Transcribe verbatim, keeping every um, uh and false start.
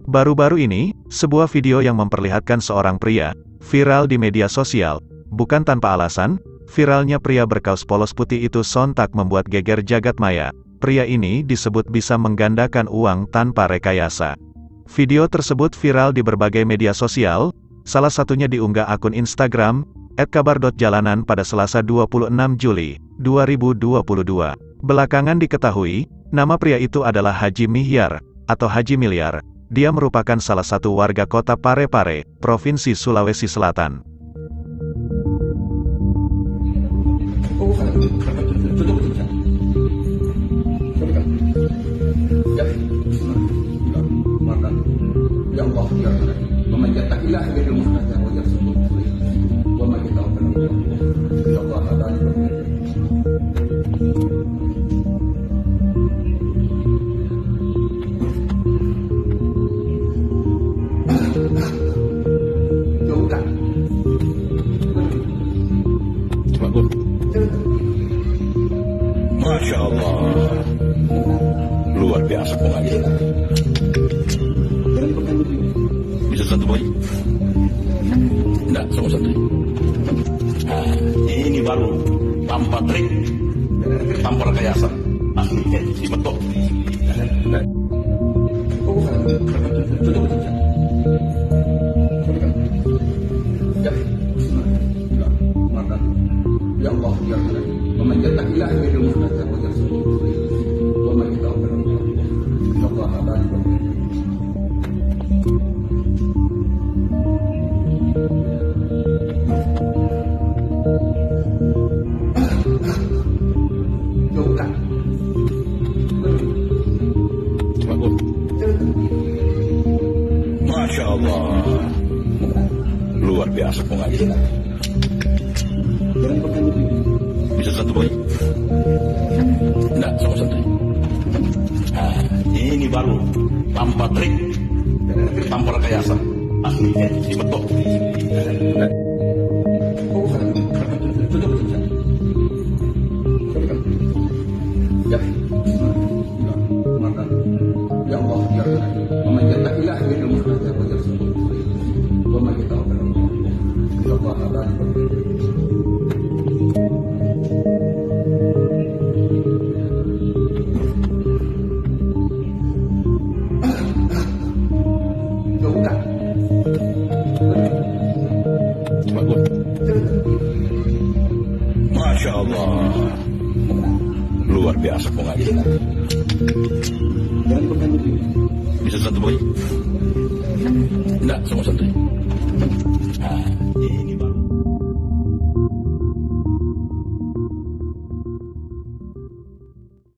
Baru-baru ini, sebuah video yang memperlihatkan seorang pria, viral di media sosial. Bukan tanpa alasan, viralnya pria berkaos polos putih itu sontak membuat geger jagat maya. Pria ini disebut bisa menggandakan uang tanpa rekayasa. Video tersebut viral di berbagai media sosial, salah satunya diunggah akun Instagram, et kabar dot jalanan pada Selasa dua puluh enam Juli, dua ribu dua puluh dua. Belakangan diketahui, nama pria itu adalah Haji Mihyar, atau Haji Miliar. Dia merupakan salah satu warga kota Parepare, Provinsi Sulawesi Selatan. Ya Allah, ya Allah, ومن يتق الله يجعل مخرجا ويرزقه من حيث ومن يتوكل على الله إن الله بالغ أمره. Jauhkan. Bagus. Masya Allah, luar biasa pengajian. Bisa satu boy? Enggak, sama satu. Nah, ini baru tanpa trik, tanpa rekayasa. Asli, di betok. Ya Allah, ya Allah, ومن يتق الله يجعل مخرجا ويرزقه من حيث ومن يتوكل على الله إن الله بالغ أمره. Jauhkan. Bagus. Masya Allah, luar biasa pengajian. Bisa satu boy? Enggak, sama satu. Nah, ini baru tanpa trik, tanpa rekayasa. Asli, di betok. Ya Allah, ya Allah, ومن يتق الله يجعل مخرجا ويرزقه من حيث ومن يتوكل على الله إن الله بالغ أمره. Jauhkan. Bagus. Masya Allah, luar biasa pengajian. Bisa satu boy? Enggak, sama satu. Nah, ini